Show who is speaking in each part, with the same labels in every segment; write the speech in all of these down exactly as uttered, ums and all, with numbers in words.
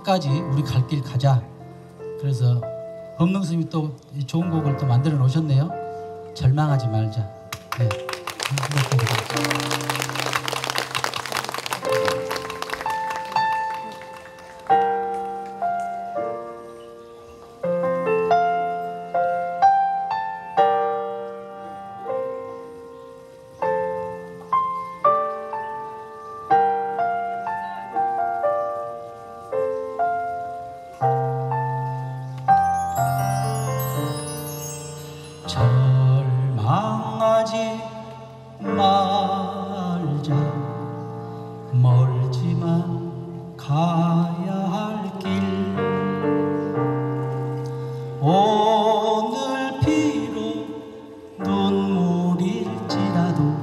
Speaker 1: 끝까지 우리 갈 길 가자. 그래서 법능 스님이 또 좋은 곡을 또 만들어 놓으셨네요. 절망하지 말자. 네.
Speaker 2: 절망하지 말자. 멀지만 가야 할 길. 오늘 비록 눈물일지라도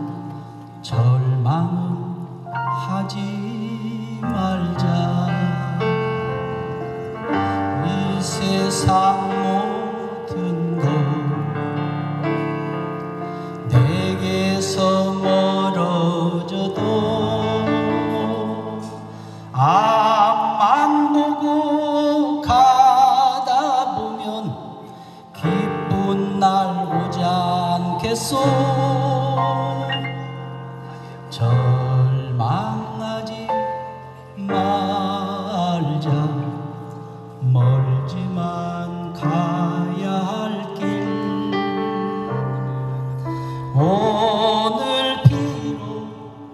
Speaker 2: 절망은 하지 말자. 이 세상 모든 것 내게서 멀어져도 앞만 보고 가다 보면 기쁜 날 오지 않겠소. 절망하지 말자. 멀지만 가야 할 길. 오늘 비록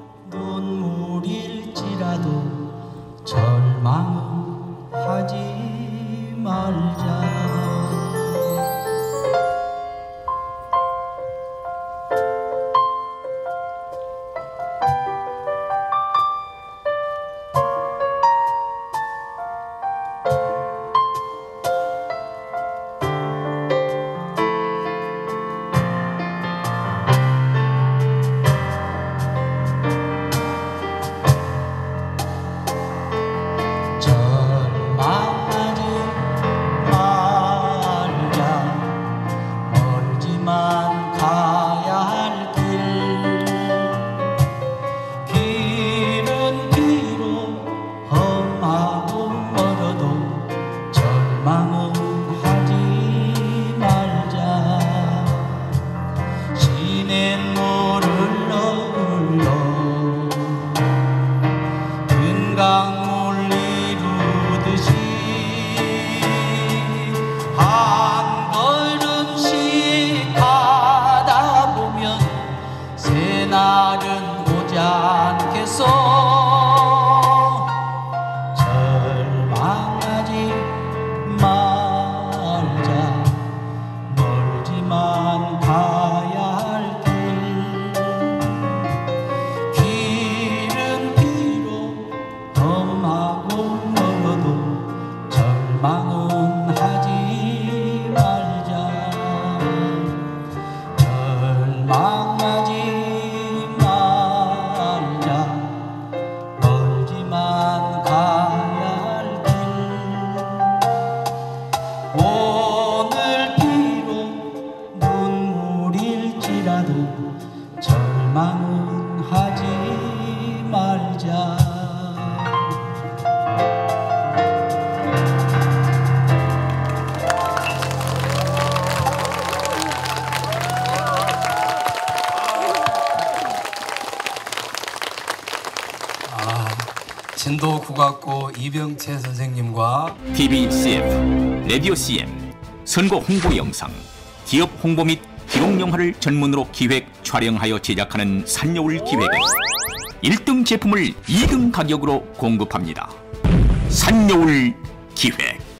Speaker 2: 눈물일지라도 절망은 하지 말자. 강물 이루듯이 한 걸음씩 가다 보면 새날은 오지 않겠소. 절망하지 말자. 멀지만 가야 할 길. 길은 비록 험하고 멀어도 절망은 하지 말자. 절망하지 말자. 멀지만 가야 할 길. 오늘 비록 눈물일지라도 절망은 하지 말자.
Speaker 3: 진도 국악고 이병채 선생님과
Speaker 4: 티비 씨에프, 라디오 씨엠, 선거 홍보 영상, 기업 홍보 및 기록 영화를 전문으로 기획, 촬영하여 제작하는 산여울 기획은 일 등 제품을 이 등 가격으로 공급합니다. 산여울 기획.